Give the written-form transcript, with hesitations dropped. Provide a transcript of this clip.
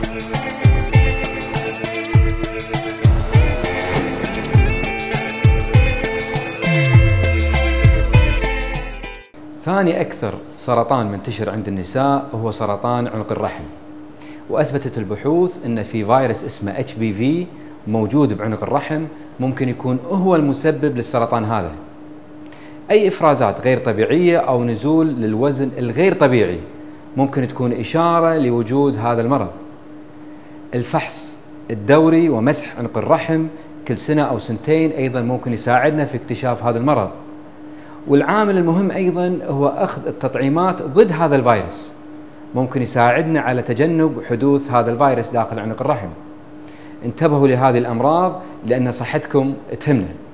ثاني أكثر سرطان منتشر عند النساء هو سرطان عنق الرحم، وأثبتت البحوث أن في فيروس اسمه HPV موجود بعنق الرحم ممكن يكون هو المسبب للسرطان هذا. أي إفرازات غير طبيعية أو نزول للوزن الغير طبيعي ممكن تكون إشارة لوجود هذا المرض. الفحص الدوري ومسح عنق الرحم كل سنة أو سنتين أيضا ممكن يساعدنا في اكتشاف هذا المرض. والعامل المهم أيضا هو أخذ التطعيمات ضد هذا الفيروس، ممكن يساعدنا على تجنب حدوث هذا الفيروس داخل عنق الرحم. انتبهوا لهذه الأمراض لأن صحتكم تهمنا.